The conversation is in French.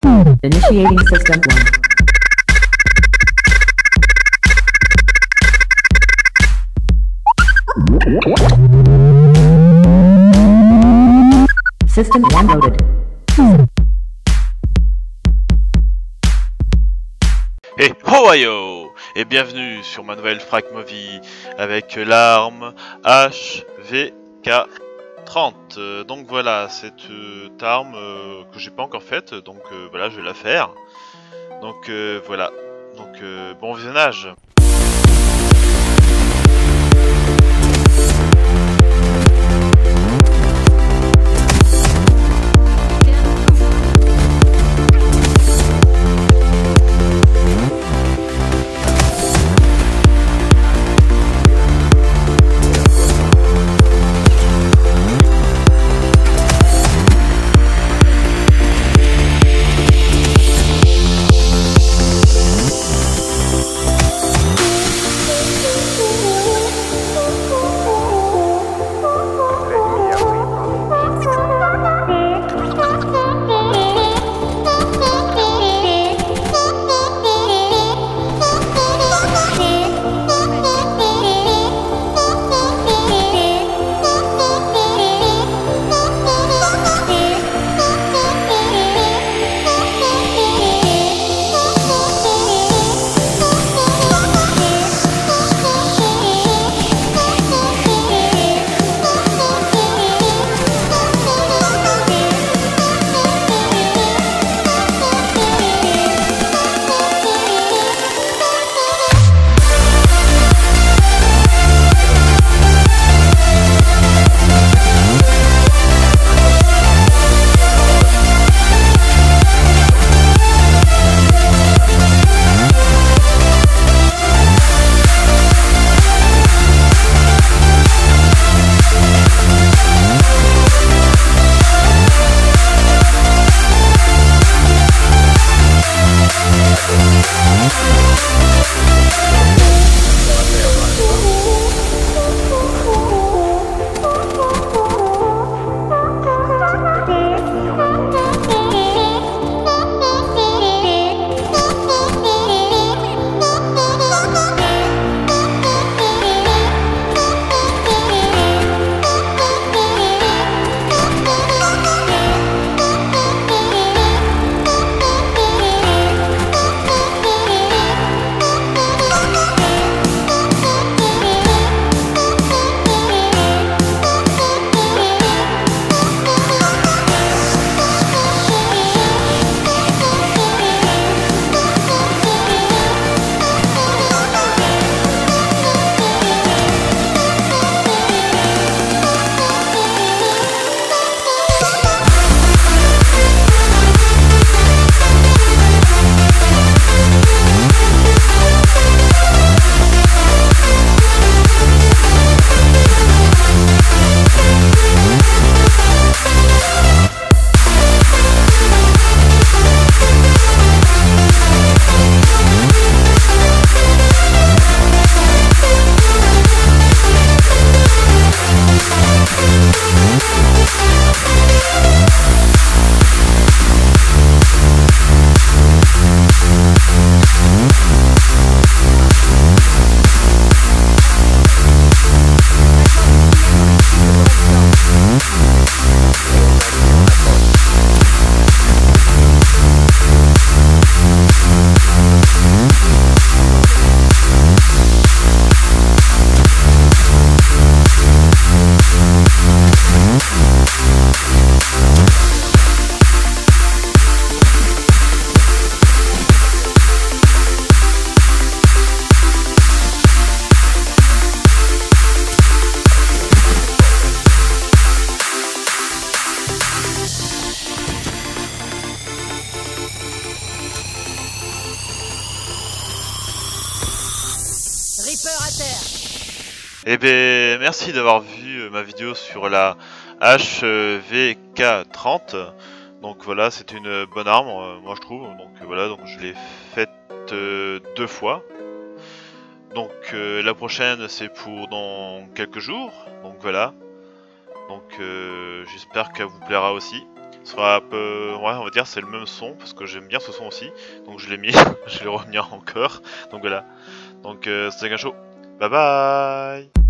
Initiating System 1. System 1 loaded. Et Ohio et bienvenue sur ma nouvelle Frac Movie avec l'arme HVK30. Donc voilà, cette arme que j'ai pas encore faite, donc voilà, je vais la faire. Donc voilà, donc bon visionnage. Eh ben merci d'avoir vu ma vidéo sur la HVK30. Donc voilà, c'est une bonne arme, moi je trouve. Donc voilà, donc je l'ai faite 2 fois. Donc la prochaine c'est pour dans quelques jours. Donc voilà. Donc j'espère qu'elle vous plaira aussi. Ce sera un peu, ouais, on va dire c'est le même son parce que j'aime bien ce son aussi. Donc je l'ai mis, je l'ai remis encore. Donc voilà. Donc c'était un show. Bye bye.